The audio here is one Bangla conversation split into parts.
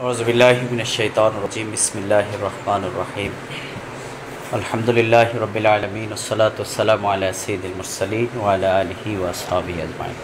औज़ुबिल्लाहि मिनश्शैतानिर्रजीम बिस्मिल्लाहिर रहमानिर रहीम अल्हम्दुलिल्लाहि रब्बिल आलमीन वस्सलातु वस्सलामु अला सय्यिदिल मुरसलीन व अला आलिहि व अस्हाबिहि अजमाइन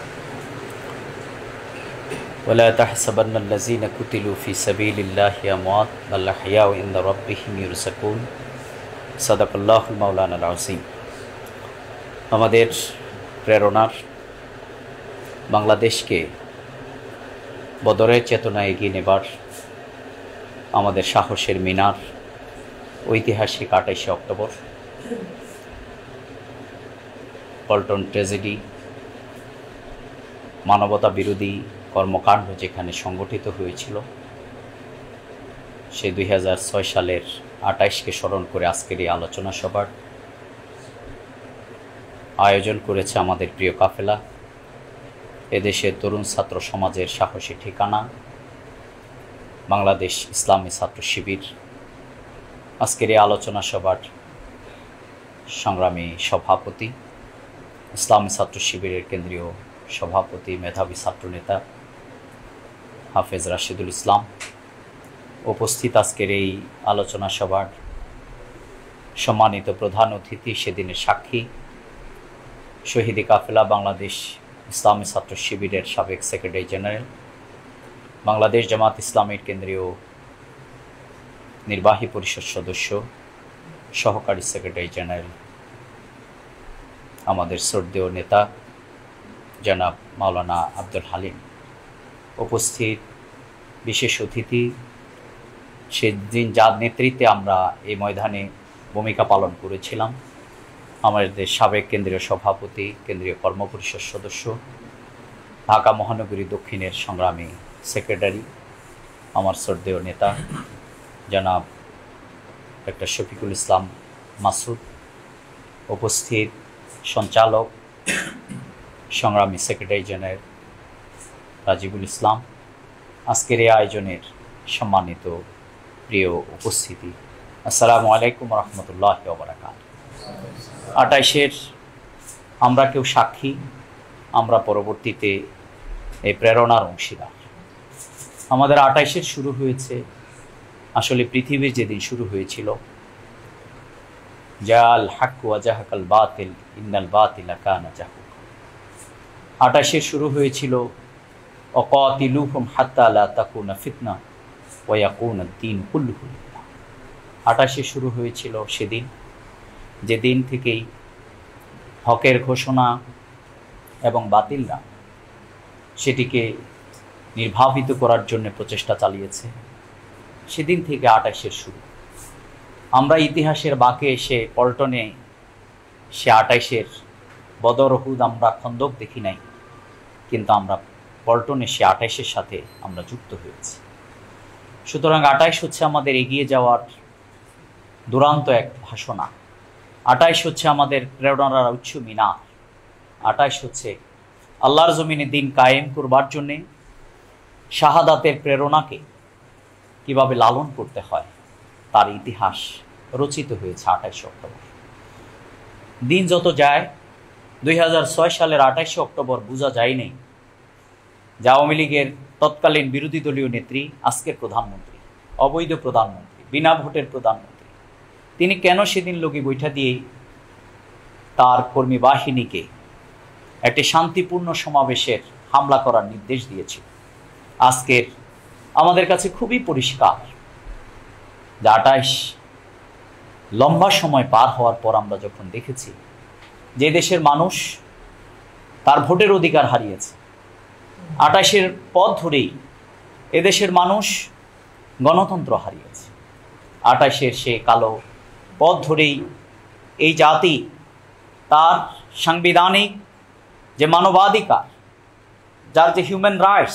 वला तहसबन्नल्लज़ीना कुतिलू फ़ी सबीलिल्लाहि अमवात बल अहयाउ इंद रब्बिहिम युरज़क़ून सदक़ल्लाहुल मौलानाल अज़ीम। আমাদের প্রেরণার বাংলাদেশকে বদরের চেতনায় এগিয়ে নেবার আমাদের সাহসের মিনার ঐতিহাসিক ২৮শে অক্টোবর পল্টন ট্র্যাজেডি, মানবতা বিরোধী কর্মকাণ্ড যেখানে সংগঠিত হয়েছিল, সে ২০০৬ সালের ২৮কে স্মরণ করে আজকের এই আলোচনা সভার আয়োজন করেছে আমাদের প্রিয় কাফেলা, এদেশের তরুণ ছাত্র সমাজের সাহসী ঠিকানা বাংলাদেশ ইসলামী ছাত্র শিবির। আজকের এই আলোচনা সভার সংগ্রামী সভাপতি, ইসলামী ছাত্র শিবিরের কেন্দ্রীয় সভাপতি, মেধাবী ছাত্রনেতা হাফেজ রাশিদুল ইসলাম উপস্থিত। আজকের এই আলোচনা সভার সম্মানিত প্রধান অতিথি, সেদিনের সাক্ষী শহীদি কাফেলা বাংলাদেশ ইসলামী ছাত্র শিবিরের সাবেক সেক্রেটারি জেনারেল, বাংলাদেশ জামাত ইসলামের কেন্দ্রীয় নির্বাহী পরিষদ সদস্য, সহকারী সেক্রেটারি জেনারেল, আমাদের শ্রদ্ধেয় নেতা জনাব মাওলানা আব্দুল হালিম উপস্থিত, বিশেষ অতিথি সেদিন যার নেতৃত্বে আমরা এই ময়দানে ভূমিকা পালন করেছিলাম, আমাদের সাবেক কেন্দ্রীয় সভাপতি, কেন্দ্রীয় কর্মপরিষদ সদস্য, ঢাকা মহানগরী দক্ষিণের সংগ্রামী সেক্রেটারি, আমার শ্রদ্ধেয় নেতা জনাব ডক্টর শফিকুল ইসলাম মাসুদ উপস্থিত, সঞ্চালক সংগ্রামী সেক্রেটারি জেনারেল রাজিবুল ইসলাম, আজকের এই আয়োজনের সম্মানিত প্রিয় উপস্থিতি, আসসালামু আলাইকুম রহমতুল্লাহি ওয়া বারাকাতুহু। ২৮-এর আমরা কেউ সাক্ষী, আমরা পরবর্তীতে এই প্রেরণার অংশীদার। আমাদের ২৮-এর শুরু হয়েছে আসলে পৃথিবীর যেদিন শুরু হয়েছিল, জাল হক ওয়া জাহাকাল বাতিল ইন্নাল বাতিলা কানা জাহুকা। ২৮-এর শুরু হয়েছিল ওয়াকাতিলুহুম হাত্তা লা তাকুনা ফিতনা ওয়া ইয়াকুনা দ্বীন কুল্লুহু লিল্লাহ। ২৮-এ শুরু হয়েছিল সেদিন যেদিন থেকেই হকের ঘোষণা এবং বাতিলরা সেটিকে নির্বাহিত করার জন্য প্রচেষ্টা চালিয়েছে। সেদিন থেকে ২৮-এর শুরু। আমরা ইতিহাসের বাঁকে এসে পল্টনে সে ২৮-এর বদর উহুদ আমরা খন্দক দেখি নাই, কিন্তু আমরা পল্টনে সে ২৮-এর সাথে আমরা যুক্ত হয়েছি। সুতরাং ২৮ হচ্ছে আমাদের এগিয়ে যাওয়ার দুরান্ত এক ভাষণা। ২৮ হচ্ছে আমাদের প্রেরণার উচ্চ মিনার। ২৮ হচ্ছে আল্লাহর জমিনে দিন কায়েম করবার জন্যে শাহাদাতের প্রেরণাকে কিভাবে লালন করতে হয় তার ইতিহাস রচিত হয়েছে ২৮ অক্টোবর। দিন যত যায়, ২০০৬ সালের ২৮ অক্টোবর বোঝা যায়নি যে আওয়ামী লীগের তৎকালীন বিরোধী দলীয় নেত্রী, আজকের প্রধানমন্ত্রী, অবৈধ প্রধানমন্ত্রী, বিনা ভোটের প্রধানমন্ত্রী, তিনি কেন সেদিন লগি বৈঠা দিয়ে তার কর্মী বাহিনীকে একটি শান্তিপূর্ণ সমাবেশের হামলা করার নির্দেশ দিয়েছিল। আজকের আমাদের কাছে খুবই পরিষ্কার যে ২৮ লম্বা সময় পার হওয়ার পর আমরা যখন দেখেছি যে দেশের মানুষ তার ভোটের অধিকার হারিয়েছে, ২৮-এর পথ ধরেই এদেশের মানুষ গণতন্ত্র হারিয়েছে। ২৮-এর সে কালো পথ ধরেই এই জাতি তার সাংবিধানিক যে মানবাধিকার, যার যে হিউম্যান রাইটস,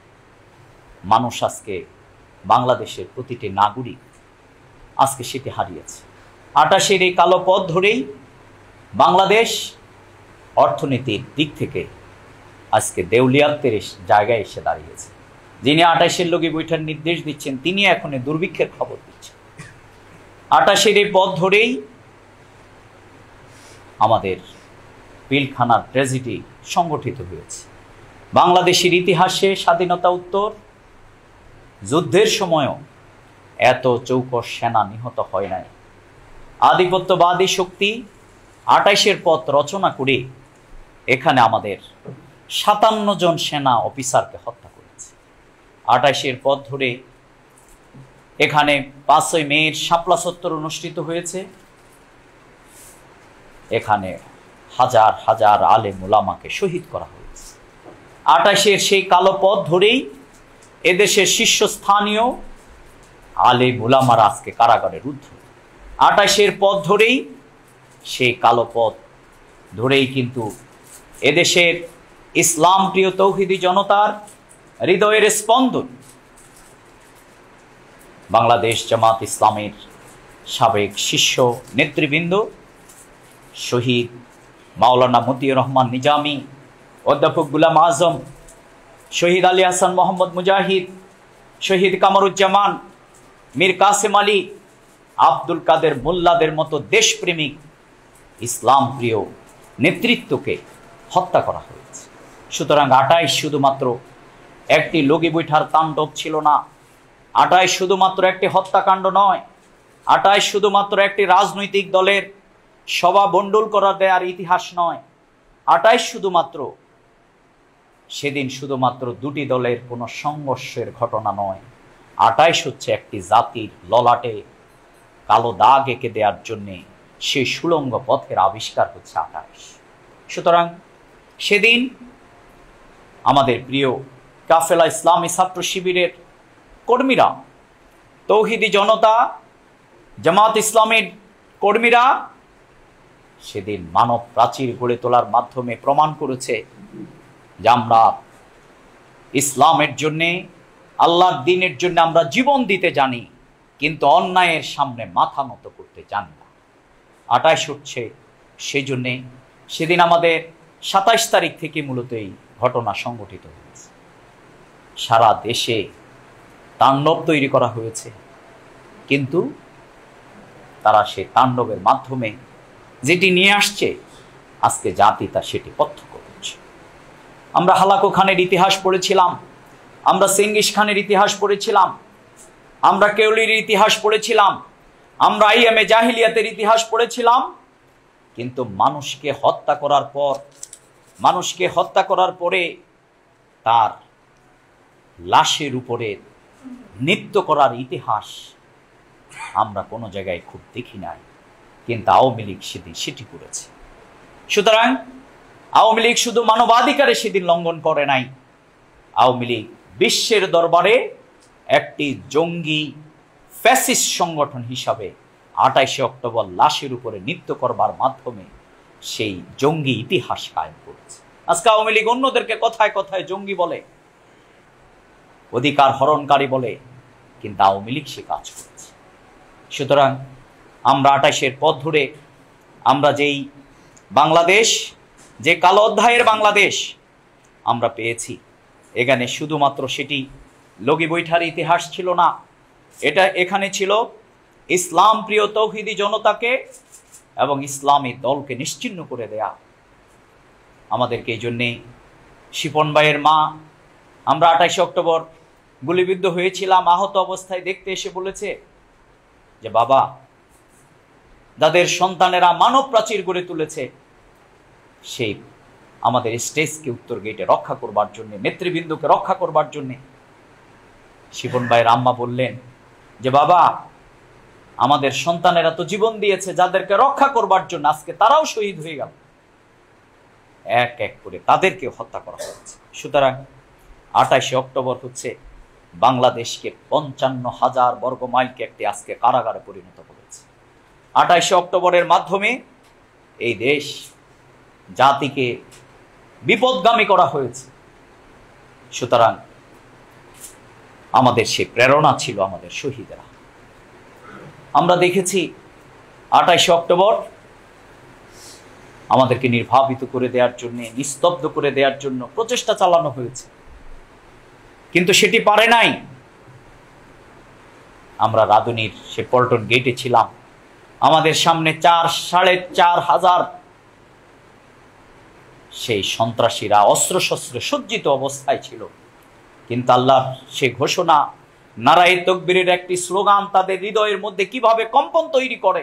মানুষ আজকে বাংলাদেশের প্রতিটি নাগরিক আজকে সেটি হারিয়েছে। ২৮-এর এই কালো পথ ধরেই বাংলাদেশ অর্থনীতির দিক থেকে আজকে দেউলিয়াত্বের জায়গায় এসে দাঁড়িয়েছে। যিনি ২৮-এর লগি বৈঠার নির্দেশ দিচ্ছেন, তিনি এখন দুর্ভিক্ষের খবর দিচ্ছেন। ২৮-এর এই পথ ধরেই আমাদের পিলখানার ট্র্যাজেডি সংগঠিত হয়েছে। বাংলাদেশের ইতিহাসে স্বাধীনতা উত্তর যুদ্ধের সময়ও এত চৌকস সেনা নিহত হয় নাই। আধিপত্যবাদী শক্তি 28-এর পথ রচনা করে এখানে আমাদের 57 জন সেনা অফিসারকে হত্যা করেছে। 28-এর পথ ধরে এখানে 5ই মের শাপলা চত্বর অনুষ্ঠিত হয়েছে। এখানে হাজার হাজার আলেম উলামাকে শহীদ করা হয়েছে। 28-এর সেই কালো পথ ধরেই এদেশের শীর্ষস্থানীয় আলেম উলামারা আজকে কারাগারে রুদ্ধ। 28-এর পথ ধরেই সেই কালো পথ ধরেই কিন্তু এদেশের ইসলাম প্রিয় তৌহিদি জনতার হৃদয়ের স্পন্দন বাংলাদেশ জামাত ইসলামের সাবেক শীর্ষ নেতৃবৃন্দ শহীদ মাওলানা মতিউর রহমান নিজামী, অধ্যাপক গুলাম আজম, শহীদ আলী হাসান মোহাম্মদ মুজাহিদ, শহীদ কামরুজ্জামান, মীর কাসেম আলী, আব্দুল কাদের মোল্লাদের মতো দেশপ্রেমিক ইসলাম প্রিয় নেতৃত্বকে হত্যা করা হয়েছে। সুতরাং 28 শুধুমাত্র একটি লগি বৈঠার তাণ্ডব ছিল না, 28 শুধুমাত্র একটি হত্যাকাণ্ড নয়, 28 শুধুমাত্র একটি রাজনৈতিক দলের সভা বন্ডল করা দেওয়ার ইতিহাস নয়, 28 শুধুমাত্র সেদিন শুধুমাত্র দুটি দলের কোনো সংঘর্ষের ঘটনা নয়, 28 হচ্ছে একটি জাতির ললাটে কালো দাগ এঁকে দেওয়ার জন্যে সেই সুড়ঙ্গ পথের আবিষ্কার হচ্ছে 28। সুতরাং সেদিন আমাদের প্রিয় কাফেলা ইসলামী ছাত্র শিবিরের কর্মীরা, তৌহিদি জনতা, জামাত ইসলামের কর্মীরা সেদিন মানব প্রাচীর গড়ে তোলার মাধ্যমে প্রমাণ করেছে যে আমরা ইসলামের জন্যে, আল্লাহর দ্বীনের জন্য আমরা জীবন দিতে জানি, কিন্তু অন্যায়ের সামনে মাথা নত করতে জানি না। 28 হচ্ছে সেই জন্যে সেদিন আমাদের 27 তারিখ থেকে মূলত এই ঘটনা সংঘটিত হয়েছে। সারা দেশে তাণ্ডব তৈরি করা হয়েছে, কিন্তু তারা সেই তাণ্ডবের মাধ্যমে যেটি নিয়ে আসছে আজকে জাতি তা সেটি প্রত্যক্ষ করছে। আমরা হালাকু খানের ইতিহাস পড়েছিলাম, আমরা চেঙ্গিস খানের ইতিহাস পড়েছিলাম, আমরা কেওলির ইতিহাস পড়েছিলাম, আমরা আইয়ামে জাহিলিয়াতের ইতিহাস পড়েছিলাম, কিন্তু মানুষকে হত্যা করার পরে তার লাশের উপরে নৃত্য করার ইতিহাস আমরা কোনো জায়গায় খুব দেখি নাই, কিন্তু আওয়ামী লীগ সেদিন সেটি করেছে। সুতরাং আওয়ামী লীগ শুধু মানবাধিকারে সেদিন লঙ্ঘন করে নাই, আওয়ামী লীগ বিশ্বের দরবারে একটি জঙ্গি ফ্যাসিস্ট সংগঠন হিসাবে 28 অক্টোবর লাশের উপরে নৃত্য করবার মাধ্যমে সেই জঙ্গি ইতিহাস কায়েম করেছে। আজকে আওয়ামী লীগ অন্যদেরকে কথায় কথায় জঙ্গি বলে, অধিকার হরণকারী বলে, কিন্তু আওয়ামী লীগ সে কাজ করেছে। সুতরাং আমরা 28-এর পথ ধরে আমরা যেই বাংলাদেশ, যে কালো অধ্যায়ের বাংলাদেশ আমরা পেয়েছি, এখানে শুধুমাত্র সেটি লগি বৈঠার ইতিহাস ছিল না, এখানে ছিল ইসলাম প্রিয় তৌহিদি জনতাকে এবং ইসলামী দলকে নিশ্চিহ্ন করে দেয়া। আমাদেরকে এই জন্যে শিপন ভাইয়ের মা, আমরা 28 অক্টোবর গুলিবিদ্ধ হয়েছিলাম, আহত অবস্থায় দেখতে এসে বলেছে যে বাবা, যাদের সন্তানেরা মানব প্রাচীর গড়ে তুলেছে, সেই আমাদের স্টেজকে উত্তর গেটে রক্ষা করবার জন্য, নেতৃবৃন্দকে রক্ষা করবার জন্য শিপন ভাইয়ের আম্মা বললেন যে বাবা, আমাদের সন্তানেরা তো জীবন দিয়েছে যাদেরকে রক্ষা করবার জন্য, আজকে তারাও শহীদ হয়ে গেল, এক এক করে তাদেরকে হত্যা করা হয়েছে। সুতরাং 28 অক্টোবর হচ্ছে বাংলাদেশকে 55,000 বর্গ মাইলকে একটি আজকে কারাগারে পরিণত করেছে। 28 অক্টোবরের মাধ্যমে এই দেশ জাতিকে বিপদগামী করা হয়েছে। সুতরাং আমাদের সে প্রেরণা ছিল আমাদের শহীদেরা। আমরা দেখেছি 28 অক্টোবর আমাদেরকে নির্ভাবিত করে দেওয়ার জন্য, নিস্তব্ধ করে দেওয়ার জন্য প্রচেষ্টা চালানো হয়েছে, কিন্তু সেটি পারে নাই। আমরা রাধুনীর সে পল্টন গেটে ছিলাম, আমাদের সামনে 4,500 সেই সন্ত্রাসীরা অস্ত্রশস্ত্রে সজ্জিত অবস্থায় ছিল, কিন্তু আল্লাহর সে ঘোষণা নারায়ে তাকবীরের একটি স্লোগান তাদের হৃদয়ের মধ্যে কিভাবে কম্পন তৈরি করে।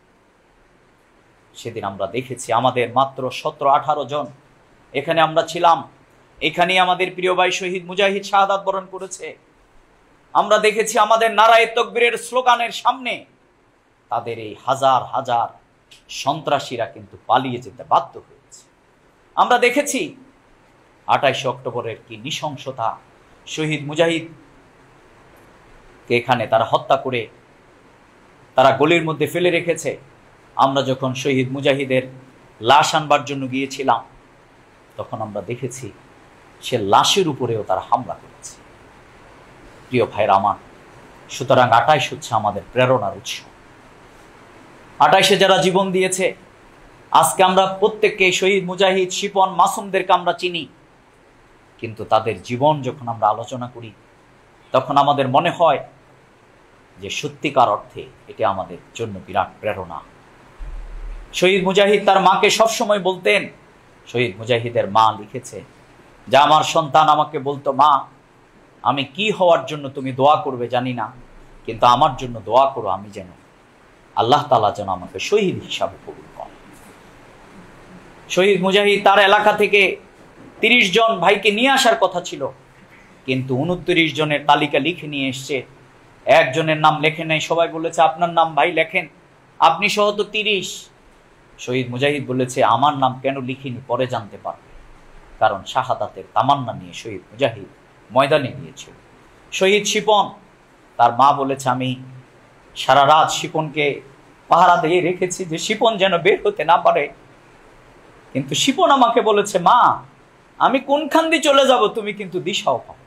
সেদিন আমরা দেখেছি আমাদের মাত্র 17-18 জন এখানে আমরা ছিলাম। এখানে আমাদের প্রিয় ভাই শহীদ মুজাহিদ শাহাদাত বরণ করেছে। আমরা দেখেছি আমাদের নারায়ে তাকবীরের স্লোগানের সামনে তাদের এই হাজার হাজার সন্ত্রাসীরা কিন্তু পালিয়ে যেতে বাধ্য হয়েছে। আমরা দেখেছি 28 অক্টোবরের কি নৃশংসতা, শহীদ মুজাহিদকে এখানে তারা হত্যা করে তারা গলির মধ্যে ফেলে রেখেছে। আমরা যখন শহীদ মুজাহিদের লাশ আনবার জন্য গিয়েছিলাম তখন আমরা দেখেছি সে লাশের উপরেও তারা হামলা করেছে। প্রিয় ভাইরা আমার, সুতরাং 28 হচ্ছে আমাদের প্রেরণার উৎস। 28-এ যারা জীবন দিয়েছে, আজকে আমরা প্রত্যেককে শহীদ মুজাহিদ, শিপন, মাসুমদেরকে আমরা চিনি, কিন্তু তাদের জীবন যখন আমরা আলোচনা করি তখন আমাদের মনে হয় যে সত্যিকার অর্থে এটি আমাদের জন্য বিরাট প্রেরণা। শহীদ মুজাহিদ তার মাকে সবসময় বলতেন, শহীদ মুজাহিদের মা লিখেছে যে আমার সন্তান আমাকে বলতো, মা আমি কি হওয়ার জন্য তুমি দোয়া করবে জানি না, কিন্তু আমার জন্য দোয়া করো, আমি যেন আল্লাহ তাআলা যেন আমাকে শহীদ হিসাবে কবুল করে। শহীদ মুজাহিদ তার এলাকা থেকে 30 জন ভাইকে নিয়ে আসার কথা ছিল, কিন্তু 29 জনের তালিকা লিখে নিয়ে এসছে। একজনের নাম লেখে নাই। সবাই বলেছে আপনার নাম ভাই লেখেন, আপনি সহ তো 30। শহীদ মুজাহিদ বলেছে আমার নাম কেন লিখিনি পরে জানতে পারবে, কারণ শাহাদাতের তামান্না নিয়ে শহীদ মুজাহিদ ময়দানে গিয়েছিল। শহীদ শিপন, তার মা বলেছে আমি সারা রাত শিপনকে পাহারা দিয়ে রেখেছি যে শিপন যেন বের হতে না পারে, কিন্তু শিপন আমাকে বলেছে মা আমি কোনখান দিয়ে চলে যাব তুমি কিন্তু দিশাও পাও।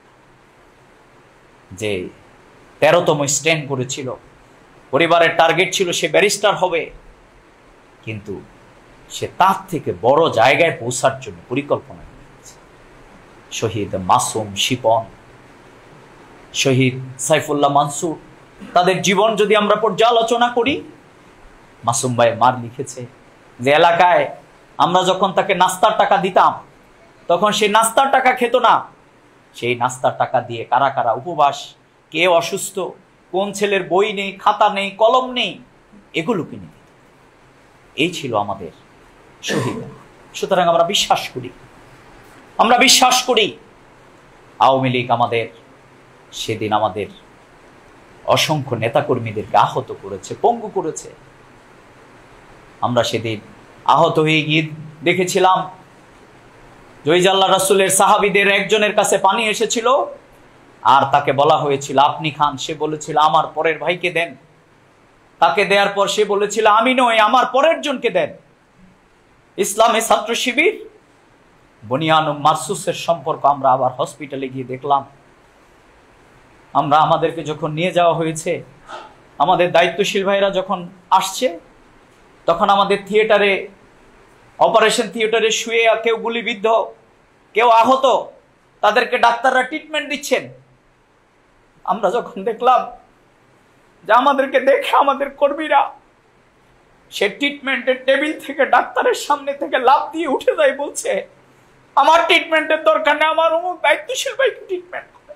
যে 13তম স্ট্যান্ড করেছিল, পরিবারের টার্গেট ছিল সে ব্যারিস্টার হবে, কিন্তু সে তার থেকে বড় জায়গায় পৌঁছার জন্য পরিকল্পনা করেছে। শহীদ মাসুম, শিপন, শহীদ সাইফুল্লাহ মানসুর, তাদের জীবন যদি আমরা পর্যালোচনা করি, মাসুম ভাই মার লিখেছে যে এলাকায় আমরা যখন তাকে নাস্তার টাকা দিতাম তখন সে নাস্তার টাকা খেত না, সেই নাস্তার টাকা দিয়ে কারা কারা উপবাস, কে অসুস্থ, কোন ছেলের বই নেই, খাতা নেই, কলম নেই, এগুলো কিনে দিত। এই ছিল আমাদের শহীদ। সুতরাং আমরা বিশ্বাস করি আওয়ামী লীগ আমাদের সেদিন আমাদের অসংখ্য নেতাকর্মীদেরকে আহত করেছে, পঙ্গু করেছে। আমরা সেদিন আহত হয়ে গিয়ে দেখেছিলাম জয় আল্লাহ রাসূলের সাহাবীদের একজনের কাছে পানি এসেছিল আর তাকে বলা হয়েছিল আপনি খান, সে বলেছিল আমার পরের ভাইকে দেন। তাকে দেওয়ার পর সে বলেছিল আমি নই, আমার পরের জনকে দেন। ইসলামী ছাত্র শিবির বনিয়ানুম মারসুসের সম্পর্ক আমরা আবার হসপিটালে গিয়ে দেখলাম। আমাদেরকে যখন নিয়ে যাওয়া হয়েছে, আমাদের দায়িত্বশীল ভাইরা যখন আসছে তখন আমাদের থিয়েটারে, অপারেশন থিয়েটারে শুয়ে কেউ গুলিবিদ্ধ, কেউ আহত, তাদেরকে ডাক্তাররা ট্রিটমেন্ট দিচ্ছেন। আমরা যখন দেখলাম যে আমাদেরকে দেখে আমাদের কর্মীরা সে ট্রিটমেন্টের টেবিল থেকে ডাক্তারের সামনে থেকে লাফ দিয়ে উঠে যায়, বলছে আমার ট্রিটমেন্টের দরকার নেই, আমার অমুক দায়িত্বশীল ভাইকে ট্রিটমেন্ট করে।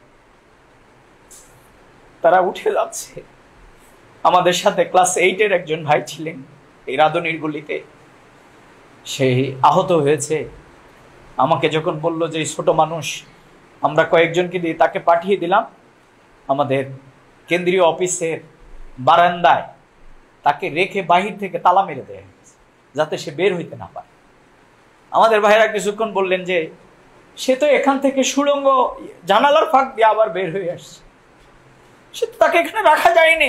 তারা উঠে যাচ্ছে। আমাদের সাথে ক্লাস 8-এর একজন ভাই ছিলেন এই রাধুনির গুলিতে, সে আহত হয়েছে। আমাকে যখন বলল যে ছোট মানুষ, আমরা কয়েকজনকে দিয়ে তাকে পাঠিয়ে দিলাম আমাদের কেন্দ্রীয় অফিসের বারান্দায়, তাকে রেখে বাহির থেকে তালা মেরে দেয়া হয়েছে যাতে সে বের হইতে না পারে। আমাদের ভাইরা কিছুক্ষণ বললেন যে সে তো এখান থেকে সুড়ঙ্গ জানালার ফাঁক দিয়ে আবার বের হয়ে আসছে, সে তো তাকে এখানে রাখা যায়নি।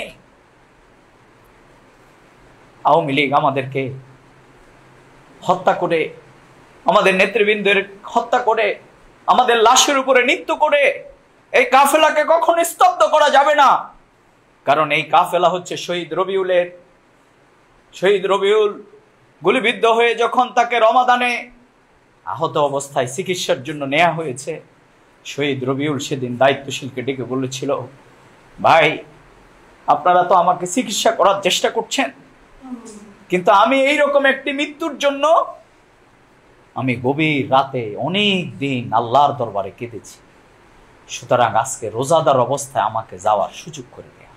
আওয়ামী লীগ আমাদেরকে হত্যা করে, আমাদের নেতৃবৃন্দের হত্যা করে, আমাদের লাশের উপরে নৃত্য করে এই কাফেলাকে কখনো স্তব্ধ করা যাবে না। কারণ এই কাফেলা হচ্ছে শহীদ রবিউলের। শহীদ রবিউল গুলিবিদ্ধ হয়ে যখন তাকে রমাদানে আহত অবস্থায় চিকিৎসার জন্য নেওয়া হয়েছে, শহীদ রবিউল সেদিন দায়িত্বশীলকে ডেকে বলেছিল ভাই আপনারা তো আমাকে চিকিৎসা করার চেষ্টা করছেন, কিন্তু আমি এইরকম একটি মৃত্যুর জন্য আমি গভীর রাতে অনেক দিন আল্লাহর দরবারে কেঁদেছি। সুতরাং আজকে রোজাদার অবস্থায় আমাকে যাওয়ার সুযোগ করে দেয়া,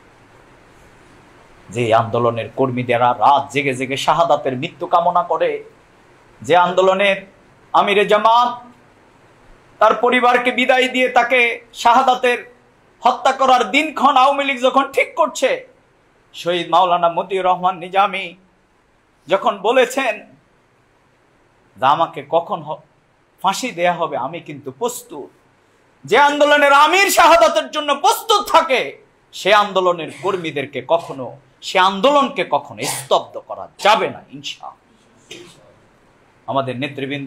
যে আন্দোলনের কর্মীদেরা রাত জেগে জেগে শাহাদাতের মৃত্যু কামনা করে, যে আন্দোলনের আমিরে জামাত তার পরিবারকে বিদায় দিয়ে তাকে শাহাদাতের হত্যা করার দিনক্ষণ আওয়ামী লীগ যখন ঠিক করছে, শহীদ মাওলানা মতিউর রহমান নিজামী যখন বলেছেন যে আমাকে কখন ফাঁসি দেয়া হবে আমি কিন্তু প্রস্তুত, যে আন্দোলনের আমির শাহাদাতের জন্য প্রস্তুত থাকে, সে আন্দোলনের কর্মীদেরকে কখনো, সে আন্দোলনকে কখনো স্তব্ধ করা যাবে না ইনশাআল্লাহ। আমাদের নেতৃবৃন্দ,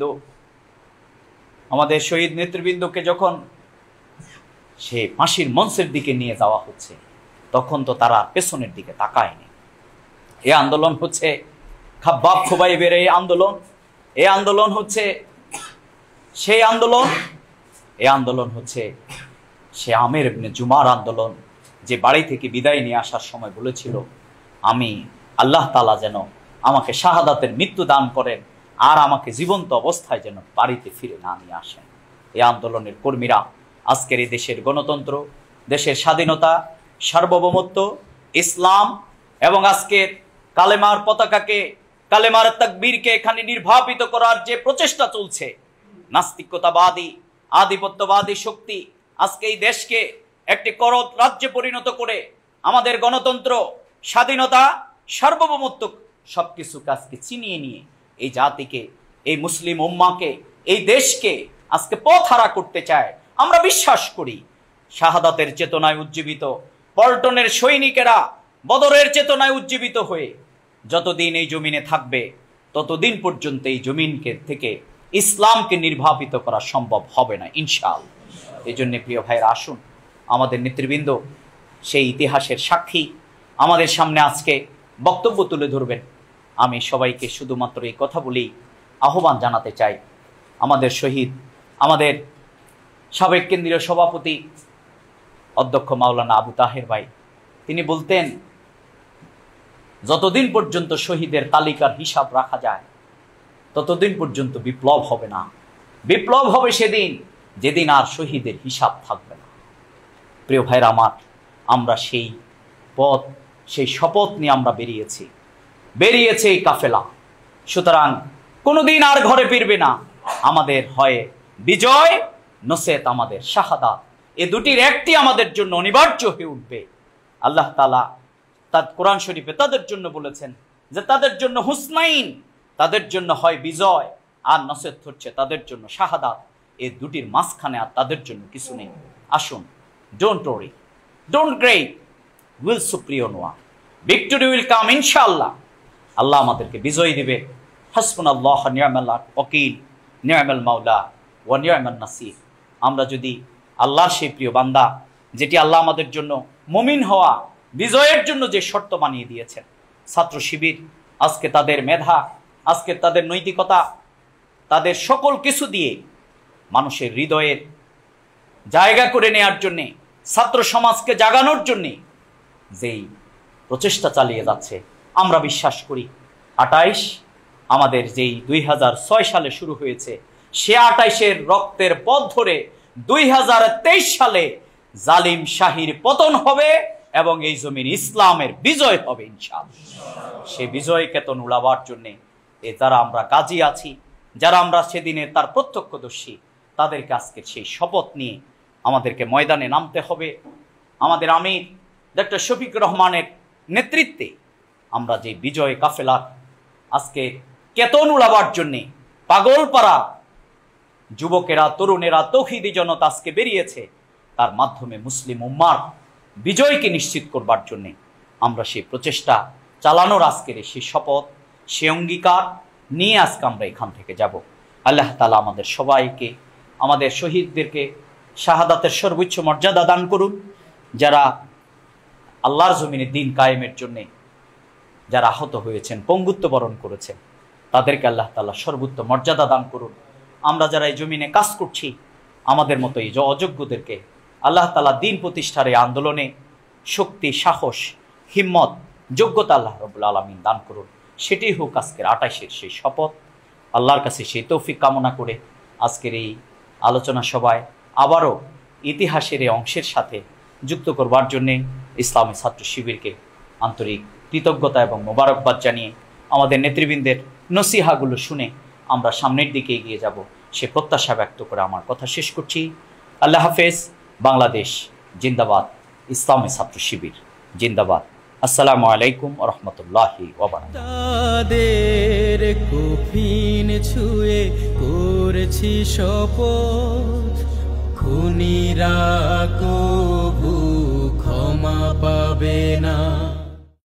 আমাদের শহীদ নেতৃবৃন্দকে যখন সে ফাঁসির মঞ্চের দিকে নিয়ে যাওয়া হচ্ছে, তখন তো তারা পেছনের দিকে তাকায়নি। এই আন্দোলন হচ্ছে খাব্বাব খুবাইবের এই আন্দোলন, এই আন্দোলন হচ্ছে সেই আন্দোলন, এই আন্দোলন হচ্ছে সে আমের ইবনে জুমার আন্দোলন, যে বাড়ি থেকে বিদায় নিয়ে আসার সময় বলেছিল আমি আল্লাহ তাআলা যেন আমাকে শাহাদাতের মৃত্যু দান করেন আর আমাকে জীবন্ত অবস্থায় যেন বাড়িতে ফিরে না নিয়ে আসেন। এই আন্দোলনের কর্মীরা আজকের এই দেশের গণতন্ত্র, দেশের স্বাধীনতা, সার্বভৌমত্ব, ইসলাম এবং আজকের কালেমার পতাকাকে, কালেমার তাকবীরকে এখানে নির্বাপিত করার যে প্রচেষ্টা চলছে, নাস্তিকতাবাদী আধিপত্যবাদী শক্তি আজকে এই দেশকে একটি করদ রাজ্যে পরিণত করে আমাদের গণতন্ত্র, স্বাধীনতা, সার্বভৌমত্ব সবকিছুকে আজকে ছিনিয়ে নিয়ে এই জাতিকে, এই মুসলিম উম্মাকে, এই দেশকে আজকে পথহারা করতে চায়। আমরা বিশ্বাস করি শাহাদাতের চেতনায় উজ্জীবিত পল্টনের সৈনিকেরা বদরের চেতনায় উজ্জীবিত হয়ে যতদিন এই জমিনে থাকবে, ততদিন পর্যন্ত এই জমিনকে থেকে ইসলামকে নির্বাপিত করা সম্ভব হবে না ইনশাআল্লাহ। এই জন্য প্রিয় ভাইয়েরা, আসুন আমাদের নেতৃবৃন্দ সেই ইতিহাসের সাক্ষী আমাদের সামনে আজকে বক্তব্য তুলে ধরবেন। আমি সবাইকে শুধুমাত্র এই কথা বলেই আহ্বান জানাতে চাই, আমাদের শহীদ, আমাদের সাবেক কেন্দ্রীয় সভাপতি অধ্যক্ষ মাওলানা আবু তাহের ভাই, তিনি বলতেন যতদিন পর্যন্ত শহীদের তালিকার হিসাব রাখা যায় ততদিন পর্যন্ত বিপ্লব হবে না। বিপ্লব হবে সেদিন যেদিন আর শহীদের হিসাব থাকবে না। প্রিয় ভাইরা আমার, আমরা সেই পথ, সেই শপথ নিয়ে আমরা বেরিয়েছে এই কাফেলা। সুতরাং কোনোদিন আর ঘরে ফিরবে না। আমাদের হয় বিজয় নসেত আমাদের শাহাদাত, এ দুটির একটি আমাদের জন্য অনিবার্য হয়ে উঠবে। আল্লাহ তাআলা তার কোরআন শরীফে তাদের জন্য বলেছেন যে তাদের জন্য হুসনাইন, তাদের জন্য হয় বিজয় আর নসেত হচ্ছে তাদের জন্য শাহাদাত। এই দুটির মাঝখানে আর তাদের জন্য কিছু নেই। আসুন, don't worry, don't great, will সুপ্রিয়ন ওয়ান, ভিক্টরি উইল কাম ইনশাআল্লাহ। আল্লাহ আমাদেরকে বিজয় দিবে। হাসবুনাল্লাহ ওয়া নি'মাল ওয়াকিল, নি'মাল মাওলা ওয়া নি'মান নাসির। আমরা যদি আল্লাহর সেই প্রিয় বান্দা, যেটি আল্লাহ আমাদের জন্য মুমিন হওয়া, বিজয়ের জন্য যে শর্ত বানিয়ে দিয়েছেন, ছাত্র শিবির আজকে তাদের মেধা, আজকে তাদের নৈতিকতা, তাদের সকল কিছু দিয়ে মানুষের হৃদয়ের জায়গা করে নেওয়ার জন্যে, ছাত্র সমাজকে জাগানোর জন্যে যেই প্রচেষ্টা চালিয়ে যাচ্ছে, আমরা বিশ্বাস করি 28 আমাদের যেই 2006 সালে শুরু হয়েছে, সে 28-এর রক্তের পথ ধরে 2023 সালে জালিম শাহীর পতন হবে এবং এই জমিন ইসলামের বিজয় হবে ইনশাআল্লাহ। সেই বিজয় কেতন উড়াবার জন্যে যারা আমরা গাজী আছি, যারা আমরা সেদিনের তার প্রত্যক্ষদর্শী, তাদেরকে আজকে সেই শপথ নিয়ে আমাদেরকে ময়দানে নামতে হবে। আমাদের আমির ডক্টর শফিকুর রহমানের নেতৃত্বে আমরা যে বিজয় কাফেলার আজকে কেতন উড়াবার জন্যে পাগলপাড়া যুবকেরা, তরুণেরা, তৌহিদি জনতা আজকে বেরিয়েছে, তার মাধ্যমে মুসলিম উম্মার বিজয়কে নিশ্চিত করবার জন্যে আমরা সেই প্রচেষ্টা চালানোর আজকের সেই শপথ, সে অঙ্গীকার নিয়ে আজকে আমরা এখান থেকে যাব। আল্লাহ তাআলা আমাদের সবাইকে, আমাদের শহীদদেরকে শাহাদাতের সর্বোচ্চ মর্যাদা দান করুন। যারা আল্লাহর জমিনে দিন কায়েমের জন্যে যারা আহত হয়েছেন, পঙ্গুত্ব বরণ করেছেন, তাদেরকে আল্লাহ তাআলা সর্বোচ্চ মর্যাদা দান করুন। আমরা যারা এই জমিনে কাজ করছি, আমাদের মতো এই অযোগ্যদেরকে আল্লাহ তাআলা দিন প্রতিষ্ঠার এই আন্দোলনে শক্তি, সাহস, হিম্মত, যোগ্যতা আল্লাহ রাব্বুল আলামিন দান করুন। সেটি হোক আজকের 28-এর সেই শপথ। আল্লাহর কাছে সেই তৌফিক কামনা করে আজকের এই আলোচনা সভায় আবারও ইতিহাসের এই অংশের সাথে যুক্ত করবার জন্যে ইসলামী ছাত্র শিবিরকে আন্তরিক কৃতজ্ঞতা এবং মোবারকবাদ জানিয়ে আমাদের নেতৃবৃন্দের নসিহাগুলো শুনে আমরা সামনের দিকে এগিয়ে যাব সে প্রত্যাশা ব্যক্ত করে আমার কথা শেষ করছি। আল্লাহ হাফেজ। বাংলাদেশ জিন্দাবাদ, ইসলামী ছাত্র শিবির জিন্দাবাদ। আসসালামু আলাইকুম ওয়া রাহমাতুল্লাহি ওয়া বারাকাতুহু। তাদের কফিন ছুঁয়ে করেছি শপথ, খুনিরা কবু ক্ষমা পাবে না।